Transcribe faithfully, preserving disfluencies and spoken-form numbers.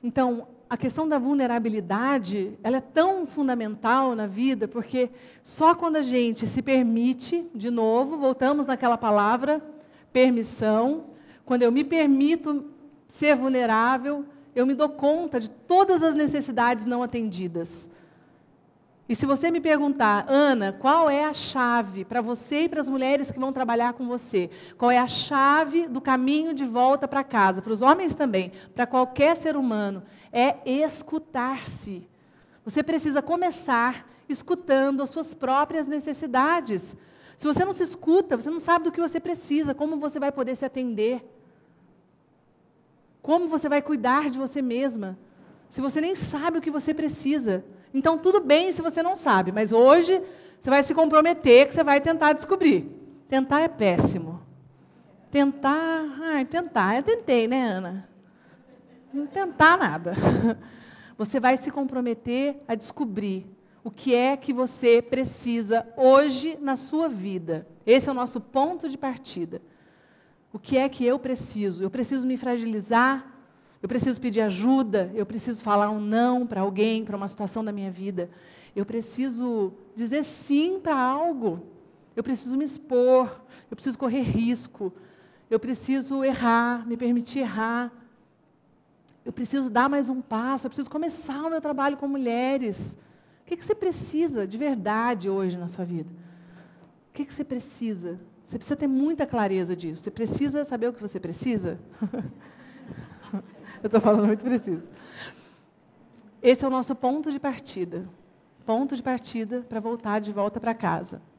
Então, a questão da vulnerabilidade, ela é tão fundamental na vida, porque só quando a gente se permite, de novo, voltamos naquela palavra, permissão, quando eu me permito ser vulnerável, eu me dou conta de todas as necessidades não atendidas. E se você me perguntar, Ana, qual é a chave para você e para as mulheres que vão trabalhar com você? Qual é a chave do caminho de volta para casa? Para os homens também, para qualquer ser humano, é escutar-se. Você precisa começar escutando as suas próprias necessidades. Se você não se escuta, você não sabe do que você precisa, como você vai poder se atender? Como você vai cuidar de você mesma? Se você nem sabe o que você precisa. Então, tudo bem se você não sabe, mas hoje você vai se comprometer que você vai tentar descobrir. Tentar é péssimo. Tentar, ai, tentar, eu tentei, né, Ana? Não tentar nada. Você vai se comprometer a descobrir o que é que você precisa hoje na sua vida. Esse é o nosso ponto de partida. O que é que eu preciso? Eu preciso me fragilizar? Eu preciso pedir ajuda, eu preciso falar um não para alguém, para uma situação da minha vida. Eu preciso dizer sim para algo. Eu preciso me expor, eu preciso correr risco. Eu preciso errar, me permitir errar. Eu preciso dar mais um passo, eu preciso começar o meu trabalho com mulheres. O que, que você precisa de verdade hoje na sua vida? O que, que você precisa? Você precisa ter muita clareza disso. Você precisa saber o que você precisa? Eu estou falando muito preciso. Esse é o nosso ponto de partida. Ponto de partida para voltar de volta para casa.